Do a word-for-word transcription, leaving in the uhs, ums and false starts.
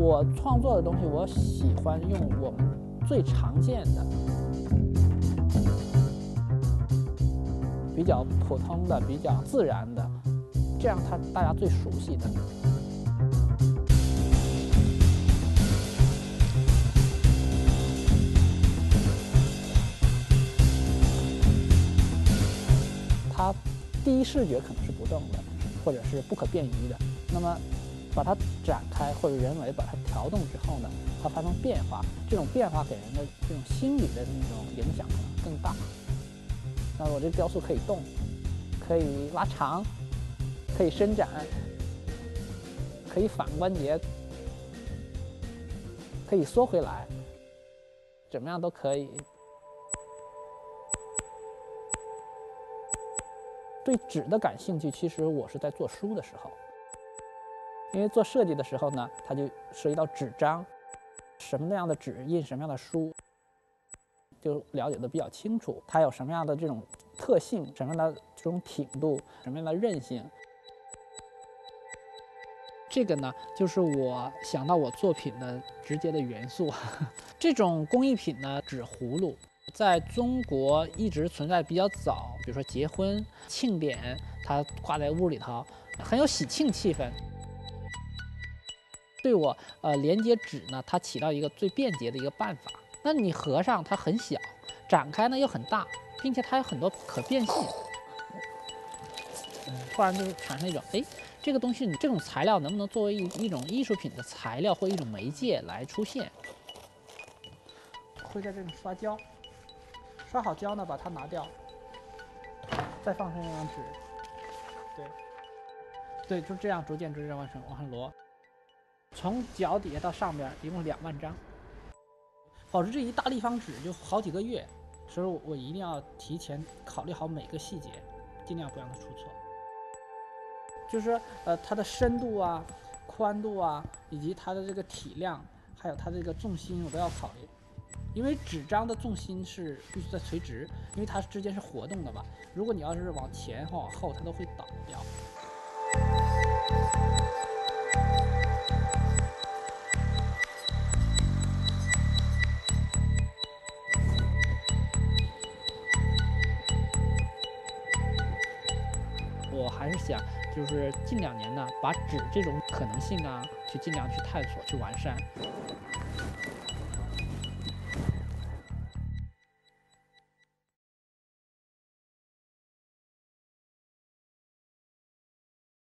我创作的东西，我喜欢用我们最常见的、比较普通的、比较自然的，这样它大家最熟悉的。它第一视觉可能是不动的，或者是不可辨识的。那么，把它展开或者人为把它调动之后呢，它发生变化。这种变化给人的这种心理的那种影响可能更大。那我这雕塑可以动，可以拉长，可以伸展，可以反关节，可以缩回来，怎么样都可以。对纸的感兴趣，其实我是在做书的时候，因为做设计的时候呢，它就涉及到纸张，什么样的纸印什么样的书，就了解的比较清楚。它有什么样的这种特性，什么样的这种挺度，什么样的韧性。这个呢，就是我想到我作品的直接的元素。这种工艺品呢，纸葫芦。在中国一直存在比较早，比如说结婚、庆典，它挂在屋里头，很有喜庆气氛。对我呃连接纸呢，它起到一个最便捷的一个办法。那你合上它很小，展开呢又很大，并且它有很多可变性。嗯，突然就产生一种，哎，这个东西这种材料能不能作为一一种艺术品的材料或一种媒介来出现？会在这里刷胶。刷好胶呢，把它拿掉，再放上一张纸，对，对，就这样逐渐逐渐完成，往上摞，从脚底下到上边一共两万张，保持这一大立方纸就好几个月，所以我我一定要提前考虑好每个细节，尽量不让它出错。就是说，呃，它的深度啊、宽度啊，以及它的这个体量，还有它的这个重心，我都要考虑。因为纸张的重心是必须在垂直，因为它之间是活动的嘛。如果你要是往前或往后，它都会倒掉。我还是想，就是近两年呢，把纸这种可能性啊，去尽量去探索、去完善。